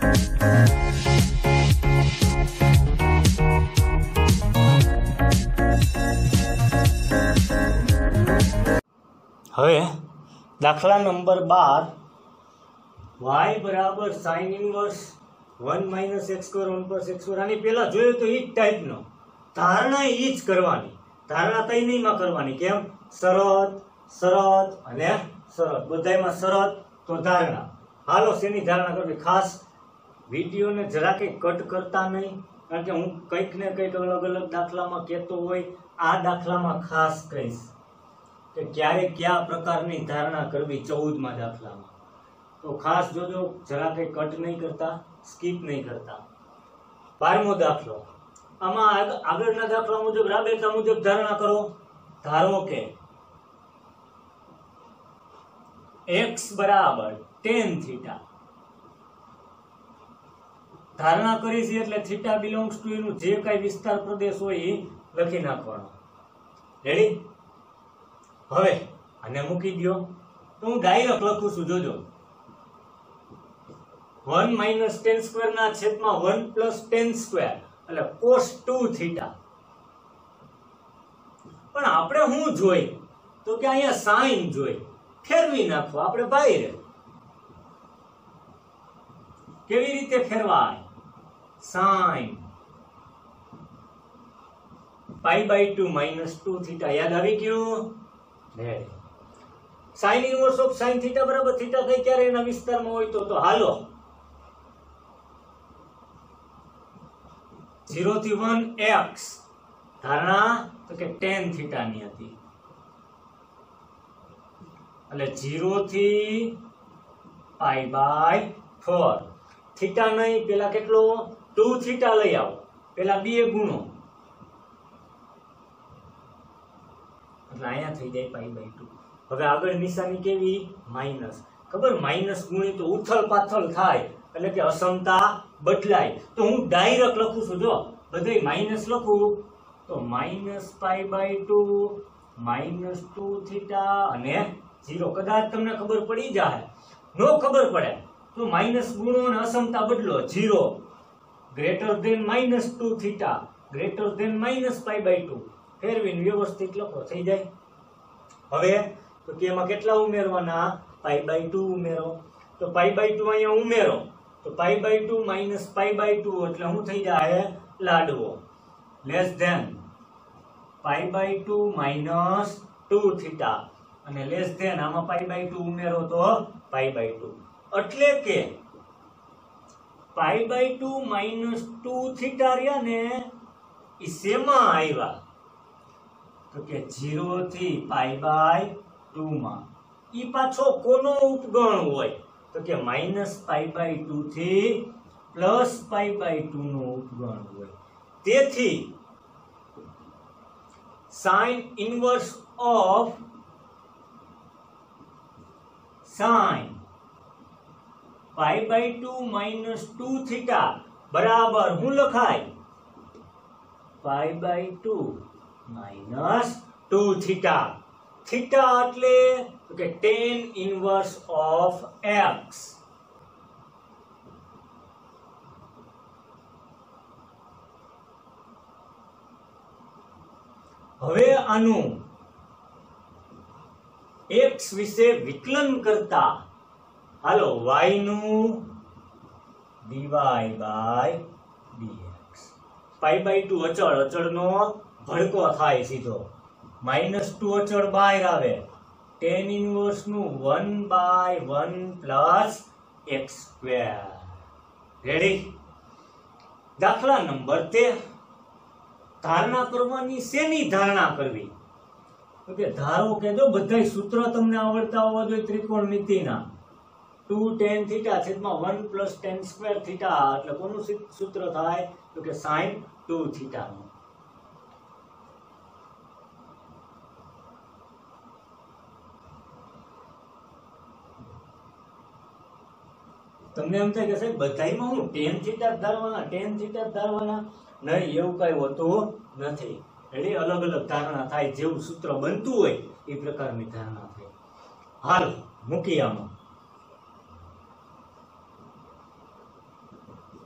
હવે દાખલા number 12 y બરાબર sin inverse 1 minus x square 1 plus x square. આની પહેલા જોયું તો ઈ જ ટાઈપનો ધારણા ઈ જ કરવાની, ધારણા કઈ નહીં માં કરવાની. કેમ? શરત શરત અને શરત, બધાયમાં શરત તો ધારણા. હાલો શેની ધારણા કરવી? ખાસ વિડીયોને જરા કંઈ કટ કરતા નહીં, કારણ કે હું કંઈક ને કંઈક અલગ અલગ દાખલામાં કહેતો હોય. આ દાખલામાં ખાસ કહીશ કે ક્યારે કયા પ્રકારની ધારણા કરવી 14માં દાખલામાં. તો ખાસ જોજો, જરા કંઈ કટ નહીં કરતા, સ્કીપ નહીં કરતા. 12મો દાખલો. આમાં આગળના દાખલા મુજબ રાબેતા મુજબ ધારણા કરો. ધારો કે x બરાબર tan થીટા. ધારણા કરી છે એટલે થીટા બિલોંગ્સ ટુ એનું જે કાંઈ વિસ્તાર પ્રદેશ હોય એ લખી નાખવાનો. રેડી? હવે આને મૂકી દો તો હું ડાયરેક્ટ લખું છું. જોજો, 1 માઇનસ tan સ્ક્વેર ના છેદમાં 1 પ્લસ tan સ્ક્વેર એટલે cos 2 થીટા. પણ આપણે શું જોઈ તો કે અહીંયા સાઈન જોઈ, ફેરવી નાખો આપણે બહાર. કેવી રીતે ફેરવાય? Sine π/2 minus 2 theta. યાદ આવી ગયું? Sine inverse of sine theta બરાબર થીટા કઈ ક્યારે એના વિસ્તારમાં હોય તો હાલો 0 થી 1 x. ધારણા તો કે tan થીટા ની હતી એટલે 0 થી π/4. થીટા નહીં, પેલા કેટલો 2 થીટા લઈ આવો, પેલા 2 ગુણો એટલે અહીંયા થઈ જાય π/2. હવે આગળ નિશાની કેવી? માઇનસ. ખબર, માઇનસ ગુણી તો ઉથલ પાથલ થાય એટલે કે અસમતા બદલાય. તો હું ડાયરેક્ટ લખું છું. જો બધે માઇનસ લખું તો માઇનસ π/2 માઇનસ 2 થીટા અને 0. કદાચ તમને ખબર પડી જાય, નો ખબર પડે તો માઇનસ ગુણો અને અસમતા બદલો. 0 greater than minus 2 theta greater than minus π/2 ફેરવીને વ્યવસ્થિત લખો, થઈ જાય. હવે તો કે એમાં કેટલા ઉમેરવાના? π/2 ઉમેરો. તો π/2 અહીંયા ઉમેરો તો π/2 માઇનસ π/2 એટલે શું થઈ જાય? લાડવો. લેસ ધેન π/2 માઇનસ 2 થીટા અને લેસ ધેન આમાં π/2 ઉમેરો તો π/2. એટલે કે π/2 માઇનસ 2 થીટા રહ્યા ને એ શેમાં આવ્યા? તો કે 0 થી π/2 માં. ઈ પાછો કોનો ઉપગણ હોય? તો કે માઇનસ π/2 થી પ્લસ π/2 નો ઉપગણ હોય. તેથી sine inverse of sine π/2 minus 2 theta બરાબર શું લખાય? π/2 માઇનસ 2 થીટા. થીટા એટલે કે tan ઇન્વર્સ ઓફ x. હવે આનું x વિશે વિકલન કરતા હાલો y નું dy/dx. π/2 અચળ, અચળનો ભડકો થાય સીધો. -2 અચળ બહાર આવે. tan ઇન્વર્સ નું 1/1 પ્લસ x સ્ક્વેર. રેડી? દાખલા નંબર 13. ધારણા કરવાની. શેની ધારણા કરવી? તો કે ધારો કે જો બધાય સૂત્ર તમને આવડતા હોવા જોઈએ ત્રિકોણમિતિના. 2 tan થીટા છેદમાં 1 પ્લસ tan સ્ક્વેર થીટા એટલે કોનું સૂત્ર થાય? તો કે sin 2 થીટા નું. તમને એમ થાય કે સાહેબ બધાયમાં હું tan થીટા ધારવાના નહીં, એવું કઈ હોતું નથી. એટલે અલગ અલગ ધારણા થાય, જેવું સૂત્ર બનતું હોય એ પ્રકારની ધારણા થાય. હાલ મૂકી આમાં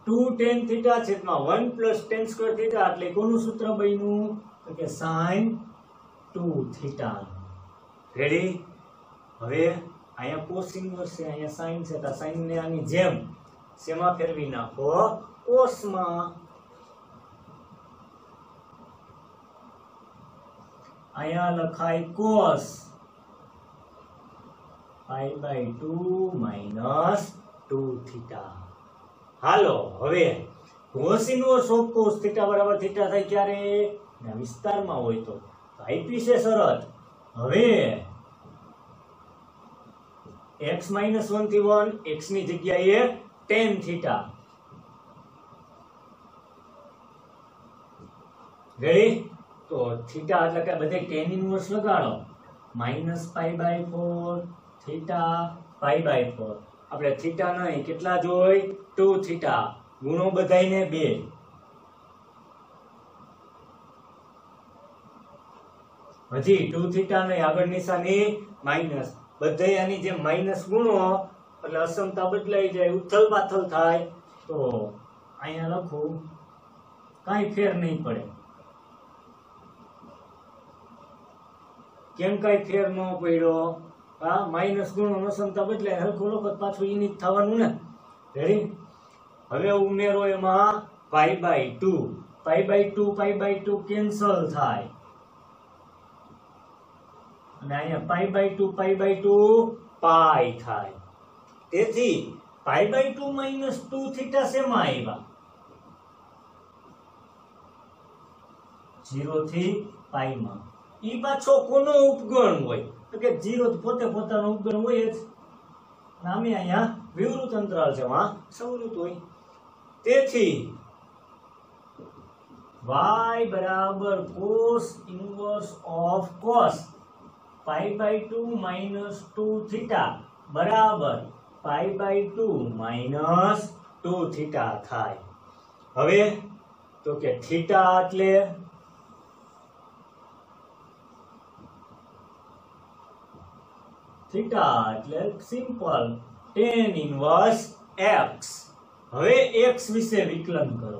2 tan થીટા છેદમાં 1 પ્લસ tan સ્ક્વેર થીટા એટલે કોનું સૂત્ર બન્યું તો કે sin 2 થીટા. રેડી? હવે અહીંયા cos ઇન્વર્સ છે, અહીંયા sin છે, તો sin ને આની જેમ શેમાં ફેરવી નાખો? cos માં. અહીંયા લખાય cos pi/2 minus 2 થીટા. હાલો હવે cos inverse of cos theta બરાબર થીટા થાય ક્યારે? ના વિસ્તારમાં હોય તો આપી છે શરત. હવે x - 1 થી 1 x ની જગ્યાએ tan થીટા. રેડી? તો થીટા એટલે કે બધે tan ઇન્વર્સ લગાડો. -pi/4 theta pi/4. આપણે થીટા નહીં કેટલા જોઈ? 2 થીટા. ગુણો બધાયને 2. હજી 2 થીટા નહીં, આગળ નિશાની માઈનસ. બધાય આની જેમ માઈનસ ગુણો એટલે અસમતા બદલાઈ જાય, ઉથલ પાથલ થાય. તો અહીંયા લખું કાંઈ ફેર નહીં પડે. કેમ કાંઈ ફેર ન પડ્યો? હા, માઈનસ ગુણો અસમતા બદલાય, હરખું લખો પાછું ઈ જ થવાનું ને. રેડી? હવે ઉમેરો એમાં pi/2. pi/2 કેન્સલ થાય અને અહીંયા pi/2 પાઈ થાય. તેથી pi/2 minus 2 થીટા શેમાં આવ્યા? 0 થી પાઈ માં. ઈ પાછો કોનો ઉપગણ હોય? તો કે 0 પોતે પોતાનો ઉપગણ હોય જ. નામે અહીંયા વિવૃત અંતરાલ છે, માં સંવૃત હોય. તેથી y બરાબર cos inverse of cos pi/2 minus 2 theta બરાબર pi/2 minus 2 થીટા થાય. હવે તો કે થીટા એટલે સિમ્પલ tan ઇન્વર્સ x. હવે x વિશે વિકલન કરો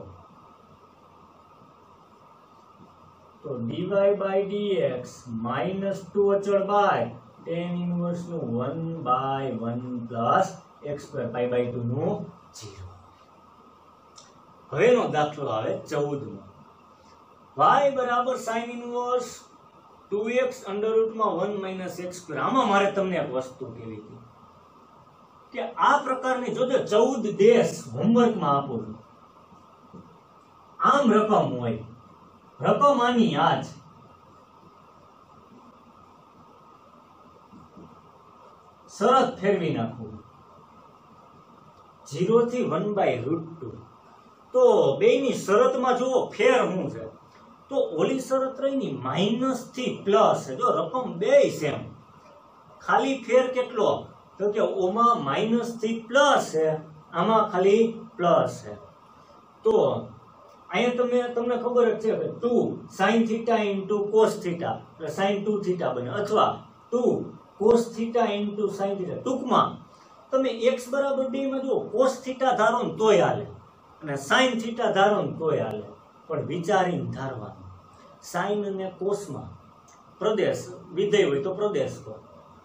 તો dy/dx -2 અચળ બાય tan ઇન્વર્સ નું 1/1 plus x² pi/2 નું 0. હવેનો દાખલો આવે 14 માં. y બરાબર sin ઇન્વર્સ 2x √1 - x². આમાં મારે તમને એક વસ્તુ કહેવી હતી કે આ પ્રકારની જોજો 14 દેશ હોમવર્કમાં આપું છું. આમ રકમ હોય, રકમ આની આ જ. શરત ફેરવી નાખું 0 થી 1/√2. તો બેયની શરતમાં જુઓ ફેર શું છે. તો ઓલી શરત રહીની માઈનસ થી પ્લસ છે. જો રકમ બેય સેમ, ખાલી ફેર કેટલો? તો કે ઓમાં માઈનસ થી પ્લસ છે, આમાં ખાલી પ્લસ છે. તો અહીંયા તમને ખબર જ છે કે 2 sin θ * cos θ એટલે sin 2 θ બને, અથવા 2 cos θ * sin θ. ટૂંકમાં તમે x બરાબર 2 માં જો cos θ ધારો ને તોય હાલે અને sin θ ધારો ને તોય હાલે, પણ વિચારીને ધારવાનું. sin અને cos માં પ્રદેશ વિધેય હોય તો પ્રદેશ કહો,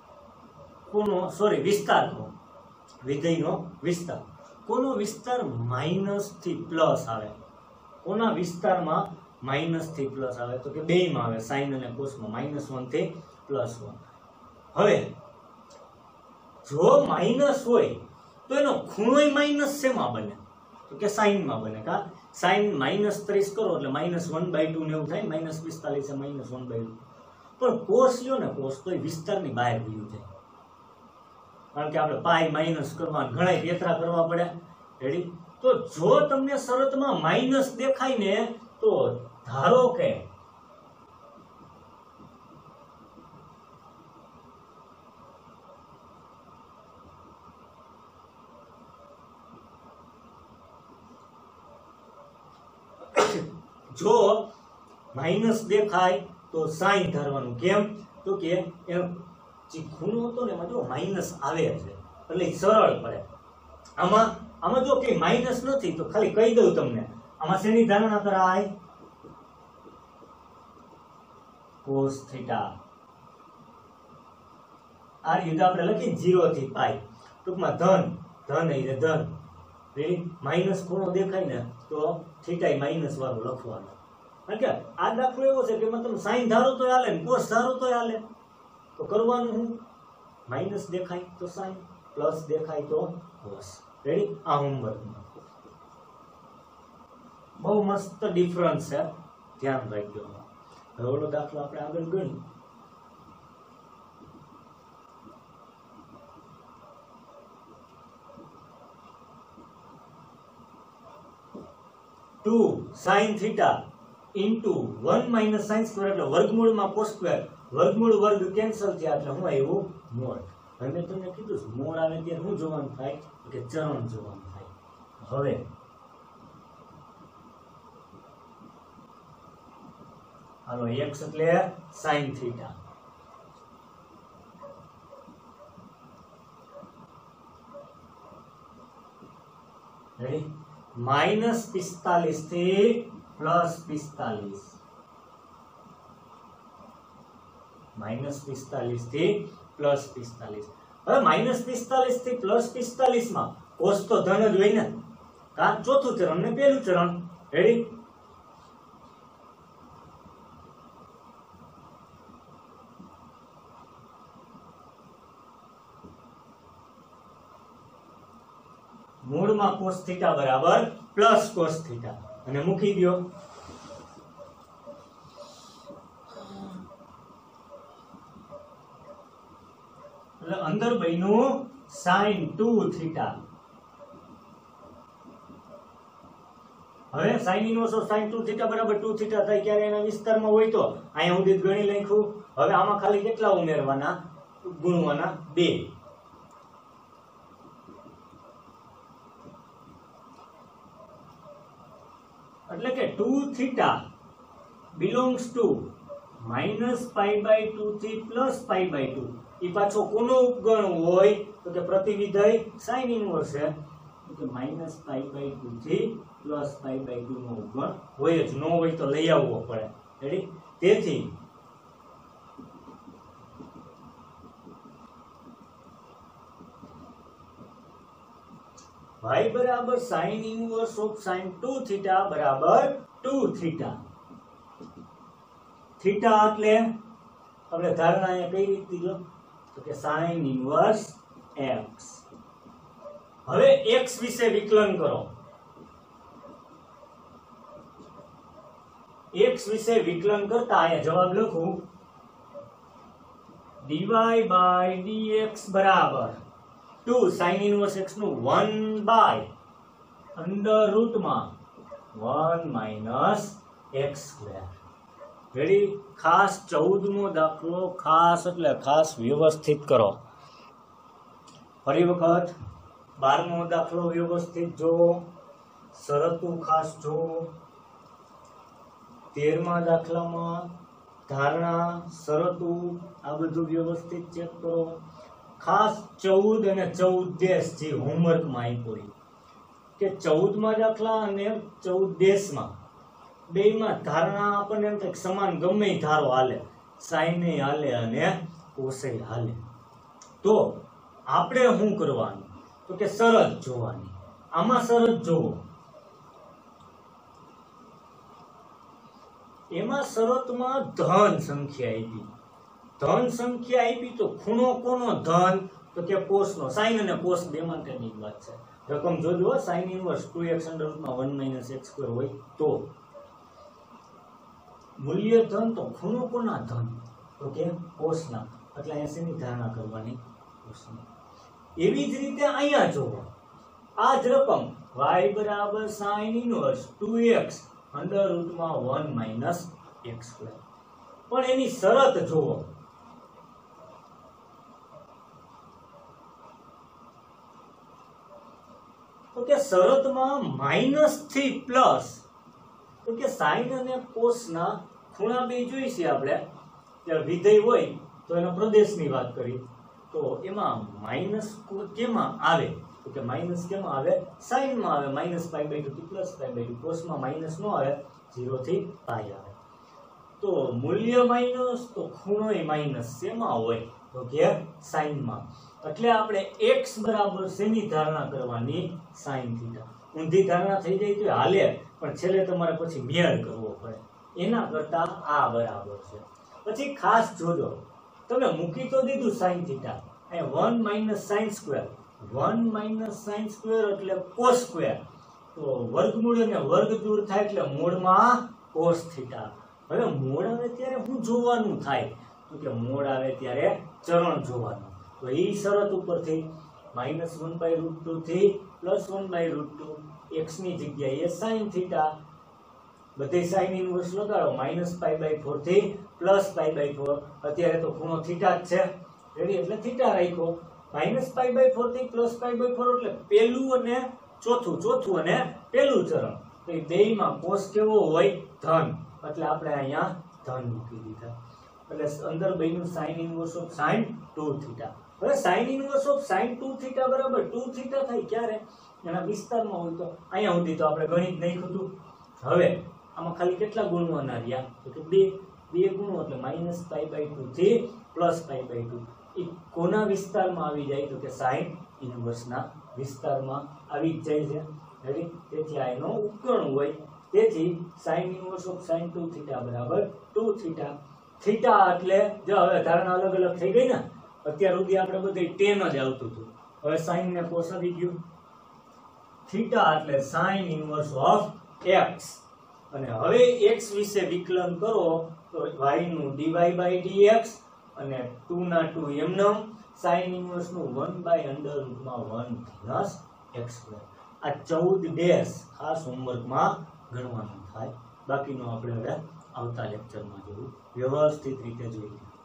વિસ્તાર કહો, વિધેયનો વિસ્તાર. કોનો વિસ્તાર માઈનસ થી પ્લસ આવે? કોના વિસ્તારમાં માઈનસ થી પ્લસ આવે? તો કે બેયમાં આવે, sin અને cos માં -1 થી +1. હવે જો માઈનસ હોય તો એનો ખૂણોય માઈનસ શેમાં બને? તો કે sin માં બને. કા sin -30 કરો એટલે -1/2 ને એવું થાય, -45 છે -1/2. પણ cos લ્યો ને, cos તો વિસ્તારની બહાર ગયું છે, કારણ કે આપણે પાઈ માઈનસ કરવા ઘણા પેતરા કરવા પડે. રેડી? તો જો તમને શરતમાં માઈનસ દેખાય ને તો ધારો કે જો માઈનસ દેખાય તો સાઈન ધારવાનું. કેમ? તો કે એનો જે ખૂણો હતો ને એમાં જો માઈનસ આવે છે એટલે સરળ પડે. આમાં આમાં જો કે માઈનસ નથી તો ખાલી કહી દઉં તમને, આમાં શેની ધારણા કરાય? cos theta. આ રીતે આપણે લખી 0 થી પાઈ, ટૂંકમાં ધન એટલે ધન. રેડી? માઈનસ ખૂણો દેખાય ને તો થીટા માઈનસ વાળું લખવાનું. કારણ કે આ દાખલો એવો છે કે એમાં તમે સાઈન ધારો તો હાલે ને કોસ ધારો તો હાલે. તો કરવાનું હું, માઈનસ દેખાય તો સાઈન, પ્લસ દેખાય તો કોસ. રેડી? આ હોમવર્કમાં બહુ મસ્ત ડિફરન્સ છે, ધ્યાન રાખજો. હવે ઓલો દાખલો આપણે આગળ ગણી. Two sine theta into 1 minus sine square એટલે વર્ગમૂળમાં કોસ સ્ક્વેર, વર્ગમૂળ વર્ગ કેન્સલ થયા એટલે હું આવ્યું મોડ. હવે મેં તમને કીધું મોડ આવે ત્યારે શું જોવાનું થાય કે ચરણ જોવાનું થાય. હવે હાલો x એટલે સાઈન થીટા, રેડી? માઇનસ 45 થી પ્લસ 45, માઇનસ 45 થી પ્લસ 45. હવે માઇનસ 45 થી પ્લસ 45 માં કોસ તો ધન જ હોય ને, કા ચોથું ચરણ ને પહેલું ચરણ. રેડી? મૂળમાં કોસ થીટા બરાબર પ્લસ કોસ થીટા અને મૂકી દો. એટલે અંદર બન્યું sin 2 થીટા. હવે sin inverse of sin 2 theta બરાબર 2 થીટા થાય ક્યારે એના વિસ્તારમાં હોય તો અહીંયા સુધી ગણી લખ્યું. હવે આમાં ખાલી કેટલા ઉમેરવાના? ગુણવાના 2. એટલે કે 2 થીટા belongs to -π/2 થી +π/2. ઈ પાછો કોનો ઉપગણ હોય તો કે પ્રતિવિધેય sin ઇન્વર્સ છે, તો -π/2 થી +π/2 નો ઉપગણ હોય જ. નો હોય તો લઈ આવવો પડે. રેડી? તેથી y બરાબર sin inverse of sin 2 theta બરાબર 2 થીટા. થીટા એટલે આપણે ધારણા અહીંયા કઈ રીતે જો તો કે sin ઇન્વર્સ x. હવે x વિશે વિકલન કરો. x વિશે વિકલન કરતા અહીંયા જવાબ લખું dy/dx બરાબર 2 sin ઇન્વર્સ x નું 1/√1 - x સ્ક્વેર. રેડી? ખાસ 14મો દાખલો, ખાસ એટલે ખાસ વ્યવસ્થિત કરો. ફરી વખત 12મો દાખલો વ્યવસ્થિત જો, શરતો ખાસ જો. 13મા દાખલામાં ધારણા, શરતો આ બધું વ્યવસ્થિત ચેક કરો. ખાસ 14 અને 14 જે હોમવર્કમાં આપ્યું કે 14મા દાખલા અને 14 બેયમાં ધારણા આપણને એમ થાય સમાન, ગમે ધારો હાલે, સાઈને હાલે અને કોસે હાલે. તો આપણે શું કરવાનું તો કે શરત જોવાની. આમાં શરત જોવો, એમાં શરતમાં ધન સંખ્યા આપી, ધન સંખ્યા આપી તો ખૂણો કોનો? ધન, તો કે કોસ નો. સાઈન અને કોસ બે માટેની વાત છે. રકમ જોજો, sine inverse 2x √1 - x square હોય તો મૂલ્ય ધન, તો ખૂણો કોના? ધન, તો કે કોસ ના. એટલે અહીંયા શેની ધારણા કરવાની? કોસની. એવી જ રીતે અહીંયા જોવો, આ જ રકમ y બરાબર sin inverse 2x √1 - x square. પણ એની શરત જોવો. તો કે શરતમાં માઈનસ થી પ્લસ, તો કે સાઈન અને કોસ ના ખૂણા બે જોઈ છે આપણે, ત્યારે વિધેય હોય તો એના પ્રદેશની વાત કરી તો એમાં માઈનસ કેમાં આવે તો કે માઇનસ કેમાં આવે સાઈન માં આવે -π/2 થી +π/2 કોસમાં માઇનસ નો આવે 0 થી પાઈ આવે તો મૂલ્ય માઇનસ તો ખૂણોય માઇનસ શેમાં હોય તો કે સાઈન માં એટલે આપણે x બરાબર શેની ધારણા કરવાની સાઈન થીટા ઊંધી ધારણા થઈ જાય તો હાલે પણ છેલ્લે તમારે પછી મેળ કરવો પડે એના કરતા આ બરાબર છે પછી ખાસ જોજો તમે મૂકી તો દીધું સાઈન થીટા અહીં 1 - sin સ્ક્વેર 1 - sin સ્ક્વેર એટલે cos સ્ક્વેર તો વર્ગમૂળ અને વર્ગ દૂર થાય એટલે મૂળમાં cos થીટા હવે મોડ આવે ત્યારે શું જોવાનું થાય તો કે મોડ આવે ત્યારે ચરણ જોવાનું તો ઈ શરત ઉપરથી -1/√2 થી +1/√2 x ની જગ્યાએ sin થીટા બધે sin ઇન્વર્સ લગાડો -π/4 થી +π/4 અત્યારે તો ખૂણો થીટા જ છે રેડી એટલે થીટા રાખ્યો -π/4 થી +π/4 એટલે પહેલું અને ચોથું અને પહેલું ચરણ તો એ બેયમાં cos કેવો હોય ધન એટલે આપણે અહીંયા ધન મૂકી દીધા એટલે અંદર બન્યું sin inverse of sin 2 theta હવે sin inverse of sin 2 theta બરાબર 2 થીટા થાય ક્યારે એના વિસ્તારમાં હોય તો અહીંયા સુધી તો આપણે ગણિત નાખ્યું હતું હવે આમાં ખાલી કેટલા ગુણવાના રહ્યા તો કે બે ગુણો એટલે -π/2 થી +π/2 એ કોના વિસ્તારમાં આવી જાય તો કે sin ઇન્વર્સના વિસ્તારમાં આવી જ જાય છે રેડી તેથી આ એનો ઉપકરણ હોય તેથી sin inverse of sin 2 theta બરાબર 2 થીટા થીટા એટલે જો હવે ધારણા અલગ અલગ થઈ ગઈ ને અત્યાર સુધી આપણે બધે tan જ આવતું હતું હવે sin ને cos આવી ગયું થીટા એટલે sin ઇન્વર્સ ઓફ x અને હવે x વિશે વિકલન કરો તો y નું dy/dx અને 2 ના 2 એમનો sin ઇન્વર્સ નું 1/√1 - x². આ 14 ડેશ ખાસ હોમવર્કમાં ગણવાનું થાય બાકીનું આપણે હવે આવતા લેક્ચરમાં જોયું વ્યવસ્થિત રીતે જોઈએ